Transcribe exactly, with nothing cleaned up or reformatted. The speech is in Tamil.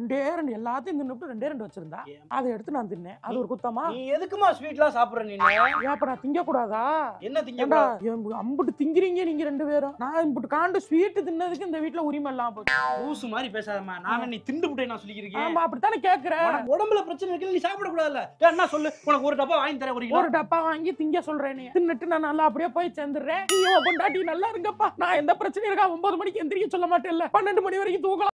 ரெண்டே ரெண்டு எல்லாத்தையும் தின்னுட்டு ரெண்டே ரெண்டு வச்சிருந்தா அதை எடுத்து நான் தின்னேன். அது ஒரு குத்தமா? நீ எதுக்குமா ஸ்வீட்லாம் சாப்பிடுற? நீ ஏப்ப நான் திங்க கூடாதா? என்ன திங்க? அம்புட்டு திங்கிறீங்க நீங்க ரெண்டு பேரும். நான் இம்புட்டு காண்டு ஸ்வீட் தின்னதுக்கு இந்த வீட்டுல உரிமை எல்லாம் போச்சு. லூசு மாதிரி பேசாதம்மா. நான் நீ திண்டு விட்டே நான் சொல்லிக்கிறேன். ஆமா அப்படித்தானே கேக்குறேன். உடம்புல பிரச்சனை இருக்கு, நீ சாப்பிட கூடாதுல்ல. என்ன சொல்லு, உனக்கு ஒரு டப்பா வாங்கி தரேன். ஒரு ஒரு டப்பா வாங்கி திங்க சொல்றேன். நீ தின்னுட்டு நான் நல்லா அப்படியே போய் சேர்ந்துடுறேன். நீ பொண்டாட்டி நல்லா இருங்கப்பா, நான் எந்த பிரச்சனையும் இருக்கா ஒன்பது மணிக்கு எந்திரிக்க சொல்ல மாட்டேன்ல, பன்னெண்டு மணி வரைக்கும் தூங்கலாம்.